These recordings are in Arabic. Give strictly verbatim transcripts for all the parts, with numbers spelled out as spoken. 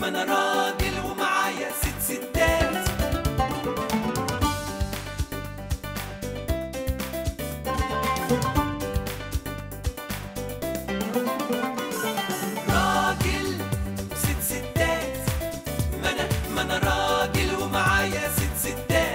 انا راجل ومعايا ست ستات. راجل ست ستات، ما انا ما انا راجل ومعايا ست ستات.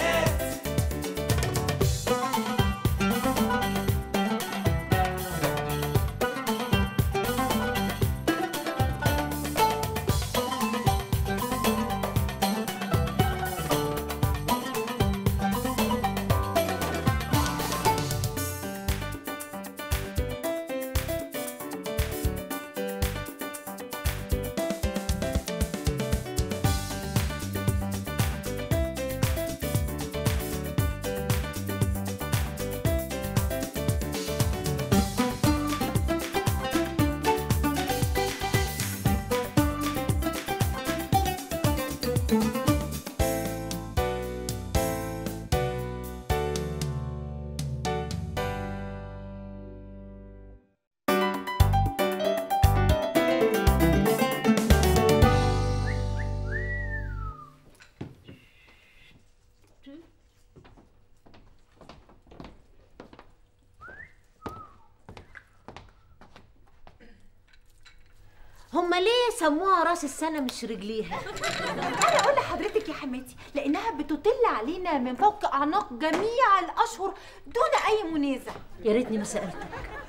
هما ليه سموها راس السنة مش رجليها؟ أنا أقول لحضرتك يا حماتي لأنها بتطل علينا من فوق أعناق جميع الأشهر دون أي منازع. يا ريتني ما سألتك.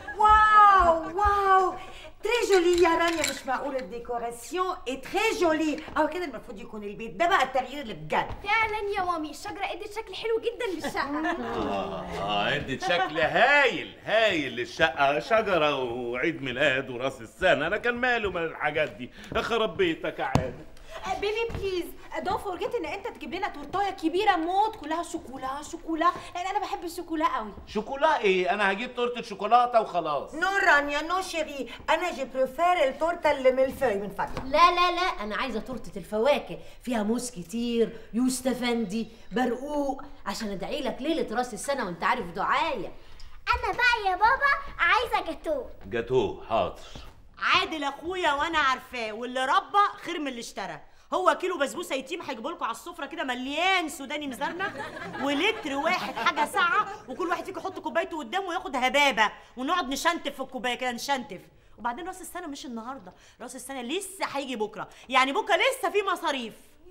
واو واو تري جولي يا رانيا، مش معقول الديكوراسيون اي تري جولي. أو كده المفروض يكون البيت ده بقى التغيير اللي بجد. فعلا يا مامي الشجرة ادت شكل حلو جدا للشقة. اه ادت شكل هايل هايل للشقة، شجرة وعيد ميلاد وراس السنة، أنا كان ماله من الحاجات دي؟ خرب بيتك يا عادل. بيبي بليز دونت فورجيت ان انت تجيب لنا تورتايه كبيره موت كلها شوكولا شوكولا، لان انا بحب الشوكولا قوي. شوكولا ايه؟ أنا هجيب تورتة شوكولاتة وخلاص. نو رانيا نو شيري، أنا جو بريفير التورتة اللي من الفوي من فضلك. لا لا لا، أنا عايزة تورتة الفواكه، فيها موز كتير، يوستفندي، برقوق، عشان أدعي لك ليلة راس السنة وأنت عارف دعاية. انا بقى يا بابا عايزة جاتوه. جاتوه حاضر. عادل اخويا وانا عارفاه، واللي ربى خير من اللي اشترى. هو كيلو بسبوسه يتيم هيجيبوا لكم على السفره كده مليان سوداني مزرنه، ولتر واحد حاجه ساعه، وكل واحد فيكم يحط كوبايته قدامه وياخد هبابه، ونقعد نشنتف في الكوبايه كده نشنتف. وبعدين راس السنه مش النهارده، راس السنه لسه هيجي بكره، يعني بكره لسه في مصاريف.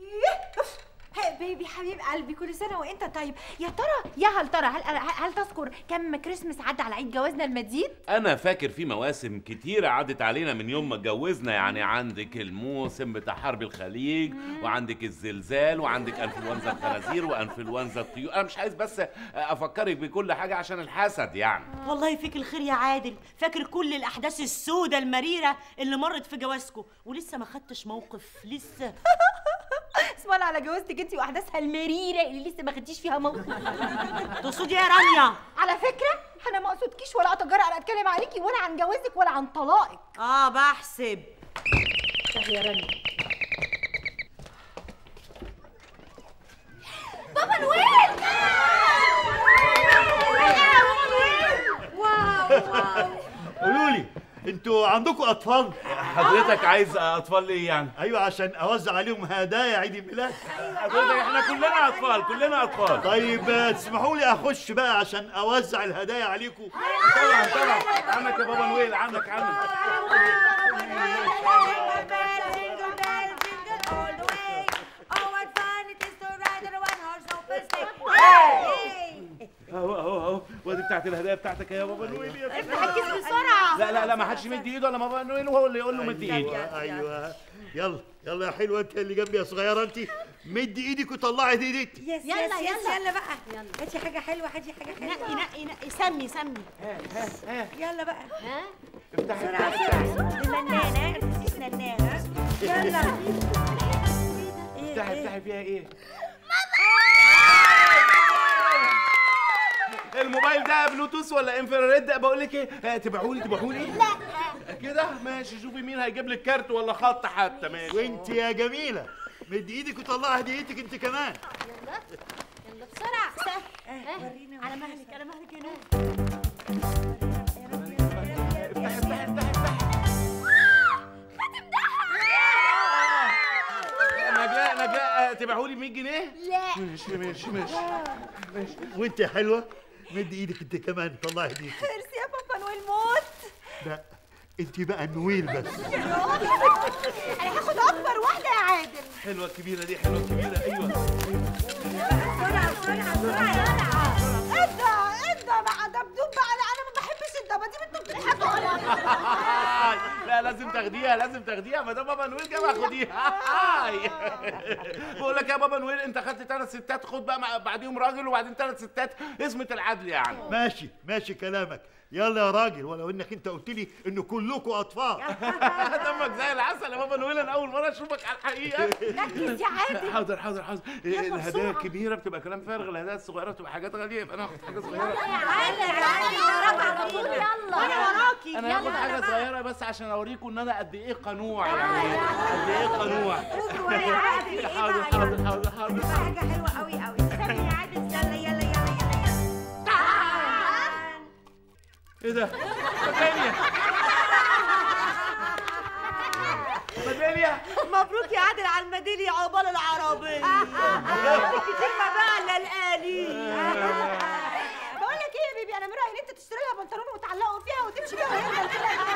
هي بيبي حبيب قلبي، كل سنه وانت طيب. يا ترى يا هل ترى هل هل تذكر كم كريسمس عدى على عيد جوازنا المجيد؟ أنا فاكر في مواسم كتيرة عدت علينا من يوم ما اتجوزنا، يعني عندك الموسم بتاع حرب الخليج، وعندك الزلزال، وعندك انفلونزا الخنازير وانفلونزا الطيور. أنا مش عايز بس أفكرك بكل حاجة عشان الحسد يعني. والله فيك الخير يا عادل، فاكر كل الأحداث السودة المريرة اللي مرت في جوازكم، ولسه ما خدتش موقف لسه. اسم الله على جوازتك انت واحداثها المريره اللي لسه ما خدتيش فيها موقف. تقصدي ايه يا رانيا؟ على فكره انا ما اقصدكيش ولا اتجرأ على اتكلم عليكي ولا عن جوازك ولا عن طلاقك. اه بحسب. يا رانيا بابا نويل. واو واو. قولوا لي انتوا عندكم اطفال؟ حضرتك عايز أطفال إيه يعني؟ ايوه عشان اوزع عليهم هدايا عيد الميلاد. حضرتك إحنا كلنا أطفال، كلنا أطفال. طيب تسمحوا لي اخش بقى عشان اوزع الهدايا عليكم؟ طبعا طبعا، عنك يا بابا نويل، عنك عنك. اهو اهو اهو، وادي بتاعت الهدايا بتاعتك يا بابا نويل. يا افتح الكيس بسرعه. لا لا لا، ما حدش يمد ايده الا بابا نويل، وهو اللي يقول له مد ايده. ايوه ايوه، يلا يلا يا حلوه انت اللي جنبي يا صغيره، انت مدي ايدك وطلعي ايدك. يس يلا يس يس يلا. يلا بقى، هاتي حاجة حلوة، هاتي حاجة نقي حلوة. نقي نقي، سمي سمي. يلا بقى ها؟ افتحي بسرعة افتحي بسرعة. ننانة نسيت ننانة. يلا افتحي افتحي فيها ايه؟ الموبايل ده بلوتوث ولا انفراريد؟ بقول لك ايه، تبيعوا لي تبيعوا لي؟ لا كده ماشي، شوفي مين هيجيب لك كارت ولا خط حتى. ماشي. وانت يا جميله مدي ايدك وطلعي هديتك انت كمان. يلا يلا بسرعة. ورينا على مهلك على مهلك يا نور. افتحي افتحي افتحي افتحي. خاتم دهب. تدفعوا لي مية جنيه؟ لا ماشي ماشي ماشي ماشي. وانت يا حلوه مد ايدك انت كمان طلعي ايديك. ميرسي يا بابا نويل موت. لا انت بقى نويل بس. انا هاخد اكبر واحده يا عادل. حلوه الكبيره دي، حلوه الكبيره. ايوه بسرعه بسرعه بسرعه. ادى ادى بقى دبدوب بقى. لا انا ما بحبش الدباديب انتوا بتضحكوا عليا. لا لازم تاخديها، لازم تاخديها ما دام بابا نويل جاب خديها. بقول لك يا بابا نويل انت خدت ثلاث ستات، خد بقى بعديهم راجل وبعدين ثلاث ستات، اسمة العدل يعني. ماشي ماشي كلامك. يلا يا راجل، ولو انك انت قلت لي ان كلكم اطفال. دمك زي العسل يا بابا نويل، انا اول مره اشوفك على الحقيقه. ركز يا عادل. حاضر حاضر حاضر. الهدايا الكبيره بتبقى كلام فارغ، الهدايا الصغيره بتبقى حاجات غاليه، يبقى انا هاخد حاجه صغيره. يا عادل يا عادل وراك على طول. يلا انا وراكي. انا هاخد حاجه صغيره بس عشان اوريكم ان انا قد ايه قنوع، يعني قد ايه قنوع. يا عادل حاضر حاضر حاضر حاضر. حاجه حلوه قوي قوي. استني يا عادل. يلا يلا يلا يلا. تعال. ايه ده؟ ميدالية ميدالية. مبروك يا عادل على الميداليه عقبال العربيه. كتير ما بقى الا الآلي. بقول لك ايه يا بيبي، انا من رايي ان انت تشتري لها بنطلون وتعلقه فيها وتمشي بيها وهي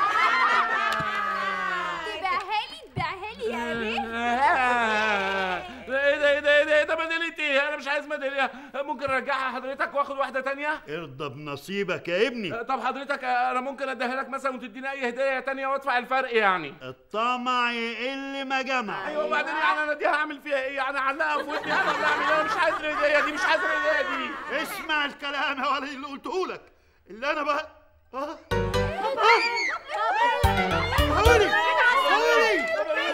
تبيعها لي تبيعها لي يا بيه. ايه ده ايه ده ايه ده ايه ده ميدالية ايه؟ انا مش عايز ميدالية، ممكن ارجعها حضرتك واخد واحدة تانية؟ ارضى بنصيبك يا ابني. طب حضرتك انا ممكن اديها لك مثلا وتديني اي هدية تانية وادفع الفرق يعني. الطمع يقل ما جمع. ايوه وبعدين يعني انا اديها اعمل فيها ايه؟ يعني اعلقها في ودني انا ولا اعمل ايه؟ مش عايز الهدية دي، مش عايز الهدية دي. اسمع الكلام يا ولدي اللي قلته لك، اللي انا بقى اه حولي حولي.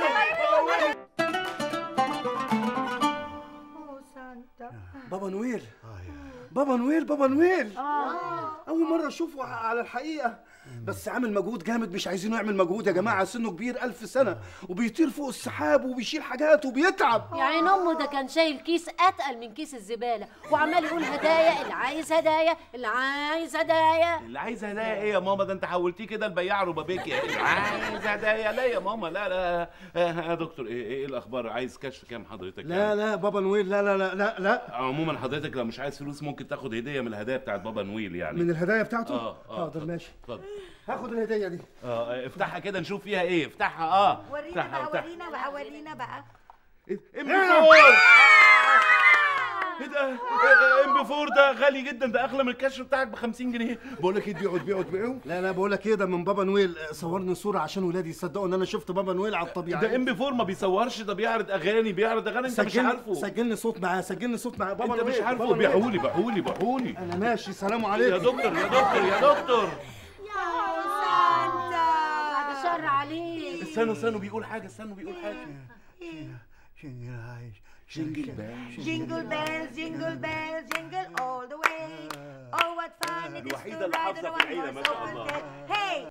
بابا نويل بابا نويل بابا نويل اول مره اشوفه على الحقيقه، بس عامل مجهود جامد. مش عايزينه يعمل مجهود يا جماعه، سنه كبير ألف سنه وبيطير فوق السحاب وبيشيل حاجات وبيتعب. يا عين امه ده كان شايل كيس اتقل من كيس الزباله وعمال يقول هدايا، اللي عايز هدايا اللي عايز هدايا. اللي عايز هدايا ايه يا ماما؟ ده انت حولتيه كده البياع ربابيكي. اللي عايز هدايا لا يا ماما لا لا. يا دكتور ايه ايه الاخبار؟ عايز كشف كام حضرتك؟ لا يعني؟ لا بابا نويل لا لا لا لا لا. عموما حضرتك لو مش عايز فلوس ممكن تاخد هديه من الهدايا بتاعت بابا نويل يعني. من الهدايا بتاعته؟ اه اه حاضر ماشي. اتفضل هاخد الهديه دي. اه افتحها كده نشوف فيها ايه. افتحها اه ورينا بقى ورينا بقى ورينا بقى. ام بي فور. ايه ده؟ ام بي فور ده غالي جدا، ده اغلى من الكشف بتاعك ب خمسين جنيه. بقول لك ايه، تبيعوا تبيعوا تبيعوا؟ لا لا بقول لك ايه، ده من بابا نويل. صورني صوره عشان ولادي يصدقوا ان انا شفت بابا نويل على الطبيعه. ده ام بي فور ما بيصورش، ده بيعرض اغاني، بيعرض اغاني انت مش عارفه. سجلني صوت معاه، سجلني صوت معاه بابا انت نويل. مش عارفه. بيعولي بيعولي بيعولي. انا ماشي، سلام عليكم يا دكتور يا دكتور يا دكتور. يا سانتا بعد الشر عليك. استنوا استنوا بيقول حاجه، استنوا بيقول حاجه. جينجل بيل جينجل بيل جينجل بيل جينجل all the way. Oh what fun it is الوحيدة to اللي ride حافظة in a في العيلة one ما horse شاء open الله. carriage. Hey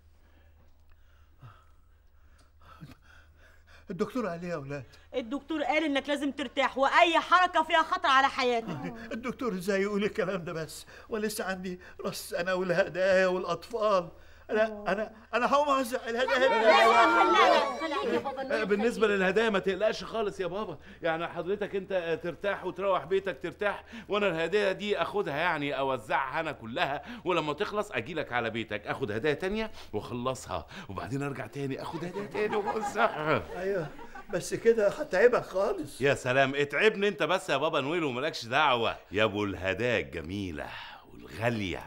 الدكتور قال ايه يا اولاد؟ الدكتور قال انك لازم ترتاح واي حركه فيها خطر على حياتك. الدكتور ازاي يقول الكلام ده بس؟ ولسه عندي راس انا والهدايا والاطفال. انا انا انا هقوم اوزع الهدايا. خليك يا بابا نويل. بالنسبه للهدايا ما تقلقش خالص يا بابا، يعني حضرتك انت ترتاح وتروح بيتك ترتاح، وانا الهدايا دي اخدها يعني اوزعها انا كلها، ولما تخلص اجي لك على بيتك اخد هدايا تانية واخلصها، وبعدين ارجع تاني اخد هدايا تاني واوزعها. ايوه بس كده هتعبك خالص. يا سلام اتعبني انت بس يا بابا نويل ومالكش دعوه يا ابو الهدايا الجميله والغاليه.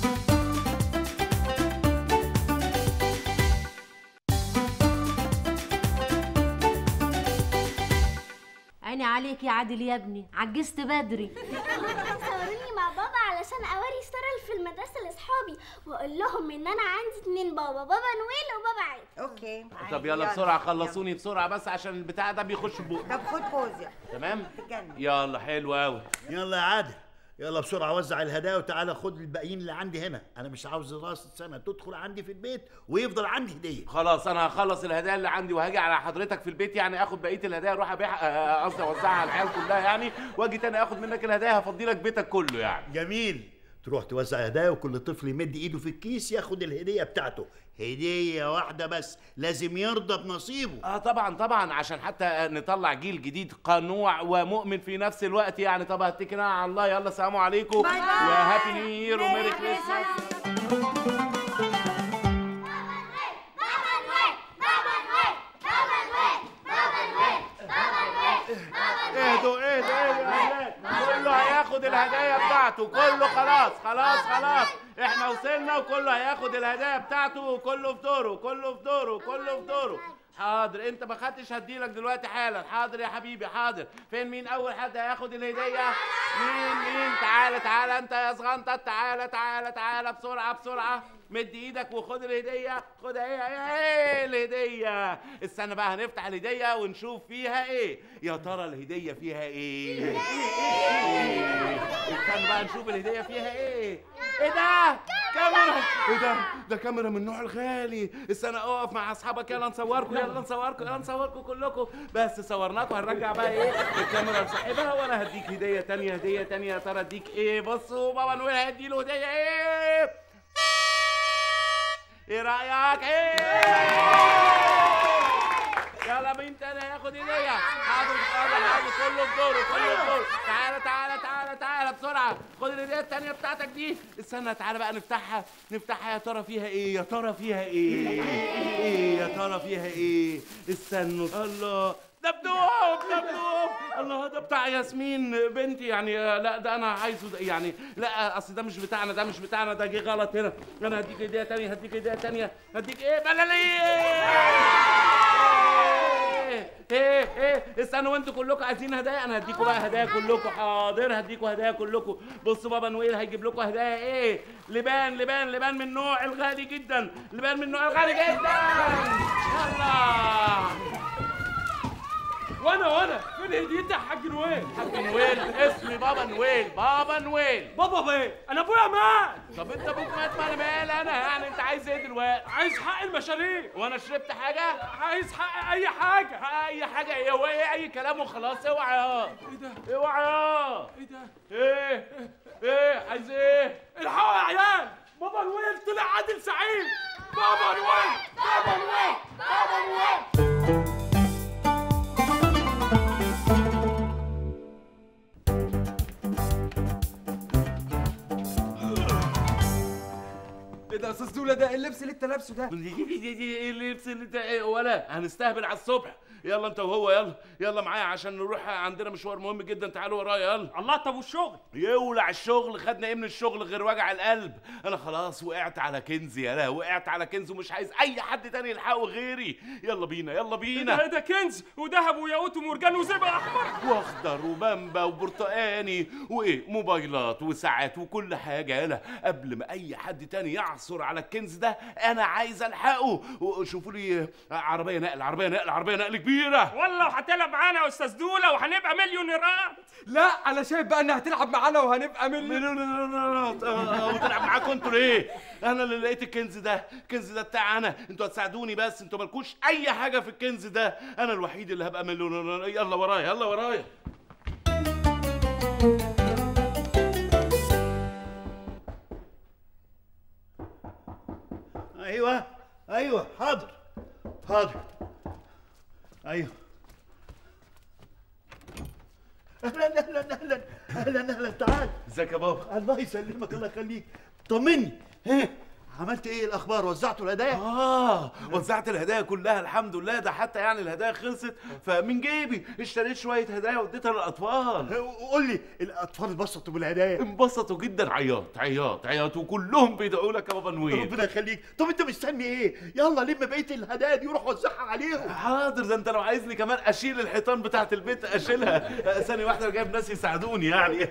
عيني عليك يا عادل يا ابني، عجزت بدري. صوروني مع بابا علشان اوري اشتغل في المدرسه لاصحابي واقول لهم ان انا عندي اتنين بابا، بابا نويل وبابا عادل. اوكي طب يلا بسرعه خلصوني بسرعه بس عشان البتاع ده بيخش بقى. طب خد بوز. تمام تتجنن. يلا حلو قوي. يلا يا عادل يلا بسرعه وزع الهدايا وتعالى خد الباقيين اللي عندي هنا. انا مش عاوز راس السنه تدخل عندي في البيت ويفضل عندي هديه. خلاص انا هخلص الهدايا اللي عندي وهاجي على حضرتك في البيت، يعني اخد بقيه الهدايا اروح ابيعها، قصدي اوزعها على العيال كلها يعني، واجي تاني اخد منك الهدايا هفضي لك بيتك كله يعني. جميل. تروح توزع هدايا وكل طفل يمد ايده في الكيس ياخد الهديه بتاعته، هديه واحده بس، لازم يرضى بنصيبه. اه طبعا طبعا، عشان حتى نطلع جيل جديد قنوع ومؤمن في نفس الوقت يعني. طب اتكلنا على الله، يلا سلام عليكم وهابي نيو يير وميري كريسماس. اهدوا اهدوا اهدوا، كله هياخد الهدايا بتاعته، كله خلاص خلاص خلاص، احنا وصلنا وكله هياخد الهدايا بتاعته وكله في دوره، كله في دوره، كله في دوره. حاضر، انت ما خدتش هديلك دلوقتي حالا. حاضر يا حبيبي حاضر. فين مين اول حد هياخد الهديه؟ مين مين؟ تعالى تعالى انت يا صغنطط، تعالى تعالى تعالى بسرعه بسرعه، مد ايدك وخد الهديه. خدها ايه ايه الهديه؟ استنى بقى هنفتح الهديه ونشوف فيها ايه. يا ترى الهديه فيها ايه؟ استنى بقى نشوف الهديه فيها ايه. ايه ده؟ كاميرا! ايه ده؟ ده كاميرا من النوع الغالي. استنى اقف مع اصحابك، يلا نصوركم يلا نصوركم يلا نصوركم كلكم. بس صورناكم، هنرجع بقى ايه الكاميرا لصاحبها وانا هديك هديه تانيه. هديه تانيه يا ترى اديك ايه؟ بصوا بابا نويل هيدي له هديه ايه؟ ايه رايك؟ ايه؟ يلا مين تاني هياخد هديه؟ حاضر حاضر حاضر، كله في دوره كله في دوره. تعالى تعالى تعالى تعالى بسرعه، خد الهديه التانيه بتاعتك دي. استنى تعالى بقى نفتحها نفتحها. يا ترى فيها ايه؟ يا ترى فيها ايه؟ ايه يا ترى فيها ايه؟ استنوا. الله، دبدوب دبدوب. الله، ده بتاع ياسمين بنتي يعني. لا ده انا عايزه ده يعني. لا اصل ده مش بتاعنا، ده مش بتاعنا، ده جه غلط هنا. انا هديك هديه تانيه، هديك هديه تانيه. هديك ايه؟ بلاليه. ايه ايه استنوا وانتوا كلكم عايزين هدايا، انا هديكوا بقى هدايا كلكم. حاضر هديكوا هدايا كلكم. بصوا بابا نويل هيجيب لكم هدايا ايه؟ لبان لبان لبان من النوع الغالي جدا، لبان من النوع الغالي جدا. يلا. وانا وانا فين هديتي يا حاج نويل؟ حاج نويل اسمي بابا نويل. بابا نويل. بابا بايه؟ انا ابويا مات. طب انت ابوك مات، ما انا مالي انا يعني. انت عايز ايه دلوقتي؟ عايز حق المشاريع. وانا شربت حاجه؟ عايز حق اي حاجه. حق اي حاجه ايه؟ هو ايه اي كلام وخلاص؟ اوعى يا ايه ده؟ اوعى يا ايه ده؟ ايه ايه عايز ايه؟ الحقوا يا عيال، بابا نويل طلع عادل سعيد. بابا نويل بابا نويل بابا نويل. ايه ده يا استاذ دوله؟ ده اللبس اللي انت لابسه ده؟ ايه اللبس اللي انت ايه؟ ولا هنستهبل على الصبح. يلا انت وهو، يلا يلا معايا عشان نروح عندنا مشوار مهم جدا. تعالوا ورايا يلا. الله، طب والشغل؟ يولع الشغل. خدنا ايه من الشغل غير وجع القلب؟ انا خلاص وقعت على كنز. يا لا وقعت على كنز ومش عايز اي حد تاني يلحقه غيري. يلا بينا يلا بينا. ايه ده؟ كنز وذهب وياقوت ومرجان وزئبق احمر واخضر وبامبا وبرتقاني وايه موبايلات وساعات وكل حاجه. يلا قبل ما اي حد تاني يعثر على الكنز ده انا عايز الحقه. وشوفوا لي عربيه نقل عربيه نقل عربيه نقل كبيره. والله وهتلعب معانا يا استاذ دوله وهنبقى مليونيرات. لا انا شايف بقى انها هتلعب معانا وهنبقى مليونيرات. وتلعب معاكم انتوا ليه؟ انا اللي لقيت الكنز ده. الكنز ده بتاع انا، انتوا هتساعدوني بس. انتوا مالكوش اي حاجه في الكنز ده. انا الوحيد اللي هبقى مليونير. يلا ورايا يلا ورايا. ايوه ايوه حاضر حاضر. ايوه اهلا اهلا اهلا اهلا اهلا. تعال. ازيك يا بابا؟ الله يسلمك الله يخليك. طمني، ها عملت ايه؟ الاخبار؟ وزعتوا الهدايا؟ اه وزعت الهدايا كلها الحمد لله. ده حتى يعني الهدايا خلصت فمن جيبي اشتريت شويه هدايا واديتها للاطفال. قول لي الاطفال انبسطوا بالهدايا؟ انبسطوا جدا. عياط عياط عياط وكلهم بيدعوا لك يا بابا نويل. ربنا يخليك. طب انت مستني ايه؟ يلا لم بقيه الهدايا دي وروح وزعها عليهم. حاضر. ده انت لو عايزني كمان اشيل الحيطان بتاعت البيت اشيلها. ثانيه واحده جايب ناس يساعدوني يعني.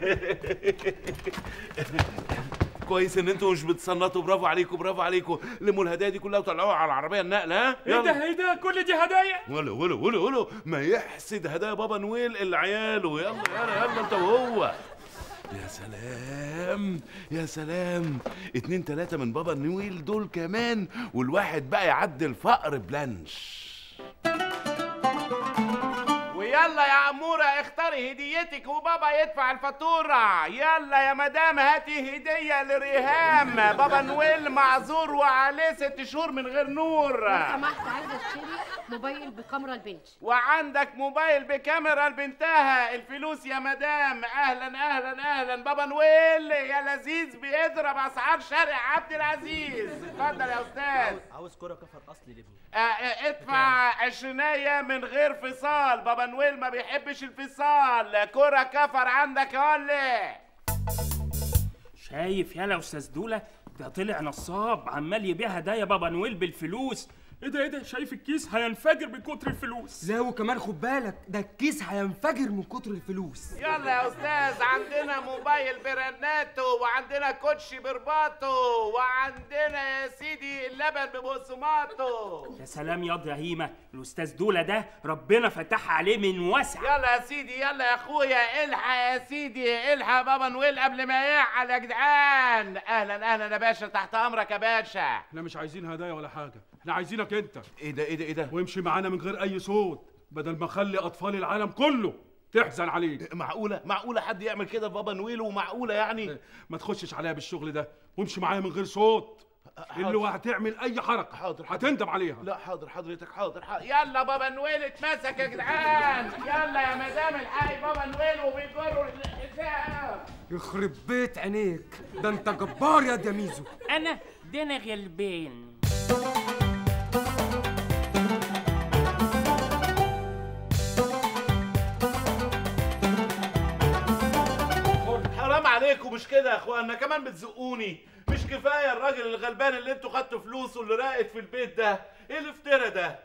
كويس ان انتوا مش بتصنطوا. برافو عليكم برافو عليكم. لموا الهدايا دي كلها وطلعوها على العربيه النقل. ها ايه ده ايه ده؟ كل دي هدايا؟ ولا ولا ولا ولا ما يحسد هدايا بابا نويل اللي عياله. يلا يلا يلا انت وهو. يا سلام يا سلام. اتنين تلاتة من بابا نويل دول كمان، والواحد بقى يعدي الفقر بلانش. ويلا يلا يا اموره اختاري هديتك وبابا يدفع الفاتوره. يلا يا مدام هاتي هديه لريهام. بابا نويل معذور وعليه ست شهور من غير نور. لو سمحت عايزه اشتري موبايل بكاميرا البنت. وعندك موبايل بكاميرا لبنتها. الفلوس يا مدام. اهلا اهلا اهلا. بابا نويل يا لذيذ بيضرب اسعار شارع عبد العزيز. اتفضل يا استاذ. عاوز كرة كفر اصلي لابني. اه ادفع عشرينية من غير فصال. بابا نويل ما بيحبش الفصال. كرة كفر عندك ولا؟ شايف يالا استاذ دوله؟ ده طلع نصاب عمال يبيع هدايا بابا نويل بالفلوس. ايه ده ايه ده؟ شايف الكيس هينفجر من كتر الفلوس. لا وكمان خد بالك ده الكيس هينفجر من كتر الفلوس. يلا يا استاذ عندنا موبايل برناتو وعندنا كوتشي برباطو وعندنا يا سيدي اللبن ببقسماطو. يا سلام ياض يا هيمه، الاستاذ دوله ده ربنا فتح عليه من وسع. يلا يا سيدي يلا يا اخويا الحق يا سيدي الحق بابا نويل قبل ما يعلى يا جدعان. اهلا اهلا يا باشا تحت امرك يا باشا. احنا مش عايزين هدايا ولا حاجه، احنا عايزينك انت. ايه ده ايه ده ايه ده؟ وامشي معانا من غير اي صوت بدل ما اخلي اطفال العالم كله تحزن عليك. معقوله معقوله حد يعمل كده بابا نويل؟ ومعقوله يعني؟ ما تخشش عليا بالشغل ده وامشي معايا من غير صوت. اللي هتعمل اي حركه حاضر هتندم عليها. لا حاضر حضرتك حاضر حاضر. يلا بابا نويل اتمسك يا جدعان. يلا يا مدام الحقي بابا نويل وبيجروا الحساب. يخرب بيت عينيك، ده انت جبار يا دميزو. انا ده انا غلبان. حرام عليكم مش كده يا اخوانا، كمان بتزقوني. مش كفايه الراجل الغلبان اللي انتوا خدتوا فلوسه اللي راقد في البيت ده؟ ايه الافتراء ده؟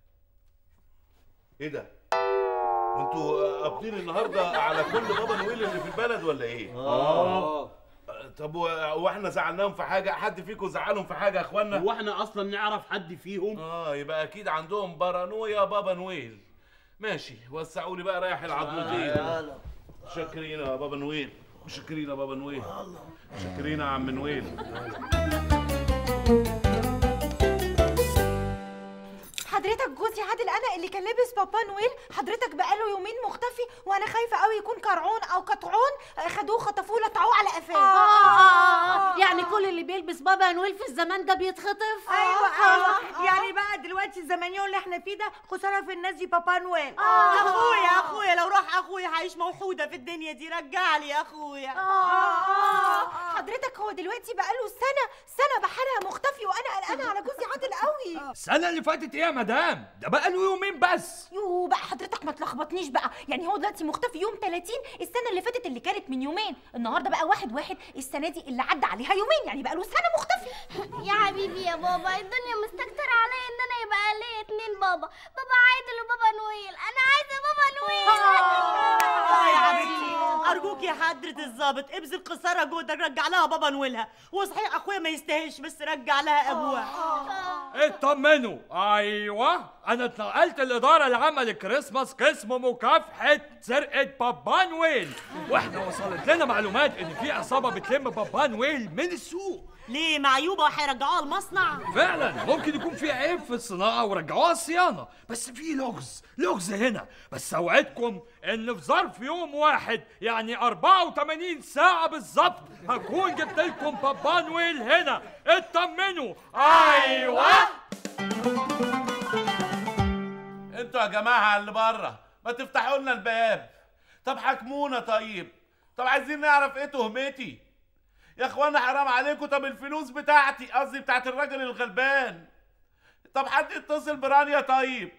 ايه ده؟ وانتوا قابضين النهارده على كل بابا نويل اللي في البلد ولا ايه؟ اه طب واحنا زعلناهم في حاجه؟ حد فيكم زعلهم في حاجه يا اخوانا؟ هو احنا اصلا نعرف حد فيهم؟ اه يبقى اكيد عندهم بارانويا بابا نويل. ماشي وسعوا لي بقى رايح العضلتين. شاكرين يا بابا نويل. شاكرين يا بابا نويل. شاكرين يا عم نويل. حضرتك جوزي عادل انا اللي كان لابس بابا نويل، حضرتك بقاله يومين مختفي وانا خايفه قوي يكون كرعون او كطعون، خدوه خطفوه لطعوه على قفاه. آه يعني كل اللي بيلبس بابا نويل في الزمان ده بيتخطف؟ ايوه ايوه يعني بقى دلوقتي الزمانيون اللي احنا فيه ده خساره في الناس دي بابا نويل. اخويا اخويا لو راح اخويا هعيش موحوده في الدنيا دي. رجع لي يا اخويا. حضرتك هو دلوقتي بقاله سنه سنه بحالها مختفي وانا قلقانه على جوزي عادل قوي. السنه اللي فاتت ايه يا مدام؟ ده بقى له يومين بس. يو بقى حضرتك ما تلخبطنيش بقى، يعني هو دلوقتي مختفي يوم ثلاثين، السنه اللي فاتت اللي كانت من يومين، النهارده بقى واحد واحد السنه دي اللي عدى عليها يومين، يعني بقى له سنه مختفي. يا حبيبي يا بابا الدنيا مستكتره عليا ان انا يبقى ليا اتنين بابا، بابا عادل وبابا نويل. انا عايزه بابا نويل. اه يا حبيبتي ارجوك يا حضره الظابط ابذل قصارى جهدك رجع لها بابا نويلها. وصحيح اخويا ما يستاهلش بس رجع لها ابوها. اطمنوا. ايوه انا اتنقلت الاداره العامه للكريسماس قسم مكافحه سرقه بابا نويل، واحنا وصلت لنا معلومات ان في عصابه بتلم بابا نويل من السوق. ليه معيوبه وهيرجعوها المصنع؟ فعلا ممكن يكون في عيب في الصناعه ورجعوها الصيانه، بس في لغز لغز هنا. بس اوعدكم ان في ظرف يوم واحد يعني أربعة وثمانين ساعه بالظبط هكون جبت لكم بابا نويل هنا. اطمنوا. ايوه انتوا يا جماعه اللي بره ما تفتحوا لنا الباب. طب حاكمونا. طيب طب عايزين نعرف ايه تهمتي يا اخوانا؟ حرام عليكم. طب الفلوس بتاعتي قصدي بتاعت الراجل الغلبان. طب حد يتصل برانيا طيب.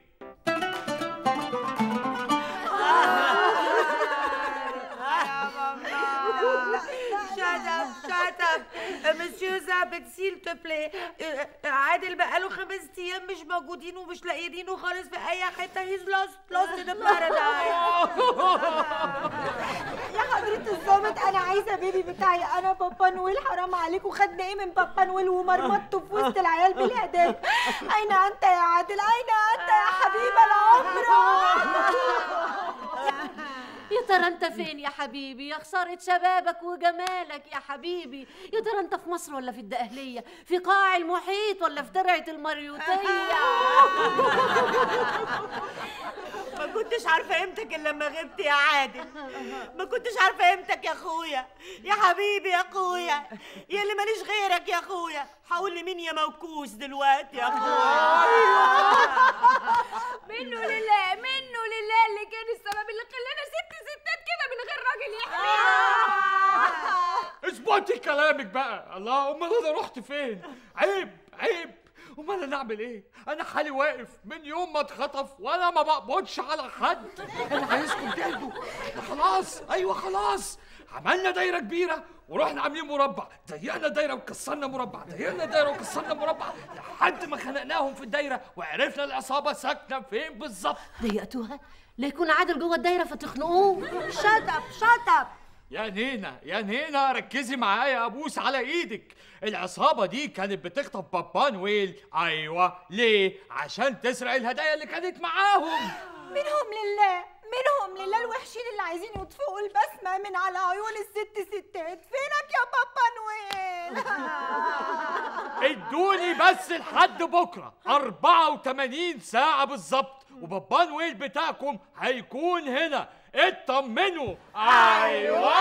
شات اب شات اب مسيو زابت سيل تو بلاي. عادل بقاله خمس ايام مش موجودين ومش لاقيينه خالص في اي حته. هيز لوست لوست ان بارادايس. يا حضرة الظابط انا عايزه بيبي بتاعي انا بابا نويل. حرام عليكم خدنا ايه من بابا نويل ومرمطته في وسط العيال بالهدايا. اين انت يا عادل؟ اين انت يا حبيب العمر؟ يا ترى انت فين يا حبيبي؟ يا خسارة شبابك وجمالك يا حبيبي. يا ترى انت في مصر ولا في الدقهلية؟ في قاع المحيط ولا في درعة المريوطية؟ ما كنتش عارفه قيمتك الا لما غبت يا عادل. ما كنتش عارفه قيمتك يا اخويا، يا حبيبي يا اخويا، يا اللي ماليش غيرك يا اخويا. هقول لمين يا موكوس دلوقتي يا اخويا؟ منه لله منه لله اللي كان السبب اللي خلانا ست ستات كده من غير راجل يحمينا. اظبطي كلامك بقى. الله، امال انا رحت فين؟ عيب عيب. امال انا اعمل ايه؟ انا حالي واقف من يوم ما اتخطف وانا ما بقبضش على حد. انا عايزكم تهدوا. خلاص، ايوه خلاص، عملنا دايره كبيره ورحنا عاملين مربع، ضيقنا دايره وكسرنا مربع، ضيقنا دايره وكسرنا مربع، لحد ما خنقناهم في الدايره وعرفنا العصابه ساكنه فين بالظبط. ضيقتوها؟ لا يكون عادل جوه الدايره فتخنقوه. شط اب شط اب. يا نينا يا نينا ركزي معايا، ابوس على ايدك. العصابه دي كانت بتخطف بابا نويل. ايوه، ليه؟ عشان تسرق الهدايا اللي كانت معاهم. منهم لله منهم لله الوحشين اللي عايزين يطفئوا البسمه من على عيون الست ستات. فينك يا بابا نويل؟ ادوني بس لحد بكره أربعة وثمانين ساعه بالظبط وبابا نويل بتاعكم هيكون هنا. اطمنوا. ايوه.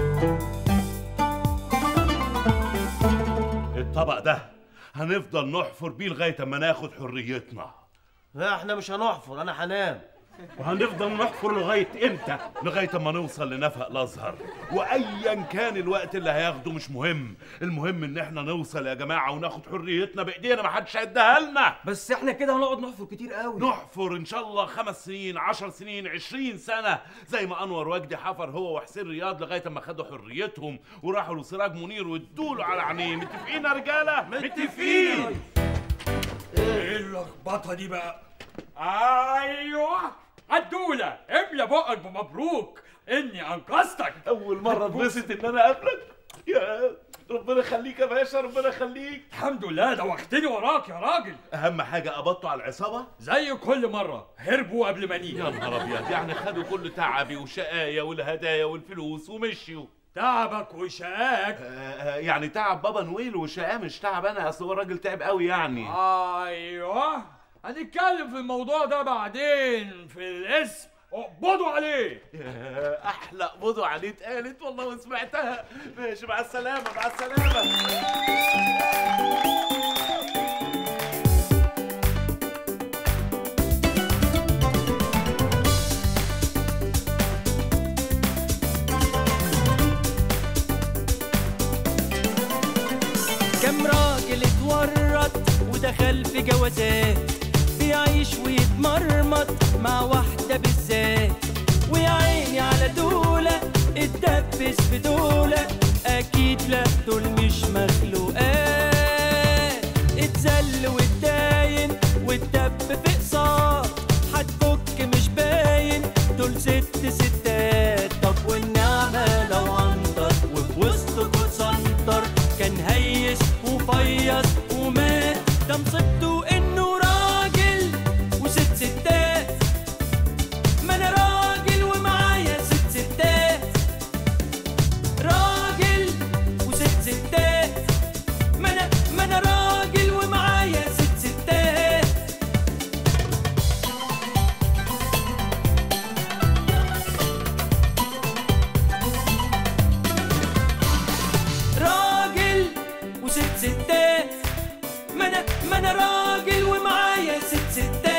الطبق ده هنفضل نحفر بيه لغايه اما ناخد حريتنا. لا احنا مش هنحفر، انا هنام. وهنفضل نحفر لغايه امتى؟ لغايه اما نوصل لنفق الازهر، وايا كان الوقت اللي هياخده مش مهم، المهم ان احنا نوصل يا جماعه وناخد حريتنا بايدينا، ما حدش هيديها لنا. بس احنا كده هنقعد نحفر كتير قوي. نحفر ان شاء الله خمس سنين، عشر سنين، عشرين سنه، زي ما انور وجدي حفر هو وحسين رياض لغايه اما خدوا حريتهم وراحوا لسراج منير وادوله على عينيه. متفقين يا رجاله؟ متفقين. ايه اللخبطه دي بقى؟ ايوه، عدولة املى بقك بمبروك اني انقذتك. اول مره اتبسط ان انا اقابلك. يا ربنا يخليك يا باشا، ربنا يخليك. الحمد لله، دوختني وراك يا راجل. اهم حاجه قبضتوا على العصابه زي كل مره، هربوا قبل ما نيجي. يا نهار ابيض، يعني خدوا كل تعبي وشقايا والهدايا والفلوس ومشيوا. تعبك وشقاك؟ آه يعني تعب بابا نويل وشقاه، مش تعب انا، اصل هو الراجل تعب قوي يعني. ايوه، هنتكلم في الموضوع ده بعدين في الاسم. اقبضوا عليه. احلى اقبضوا عليه اتقالت والله وسمعتها. ماشي، مع السلامه مع السلامه. كم راجل اتورط ودخل في جوازات، بيعيش ويتمرمط مع واحدة بالذات، ويا عيني على دولة اتدبس في دولة، أكيد لا دول مش مخلوقات. اتذل واتداين واتدب في قصار، هتفك مش باين دول ست ستات. طب والنعمة لو عنتر وفي وسطكوا اتسنطر، كان هيس وفيص ومات. ده مصيبته انه راجل وست ستات، ما انا راجل ومعايا ست ستات. راجل وست ستات، ما انا ما انا راجل ومعايا ست ستات. راجل وست ستات، ما انا ما انا راجل ومعايا ست ستات.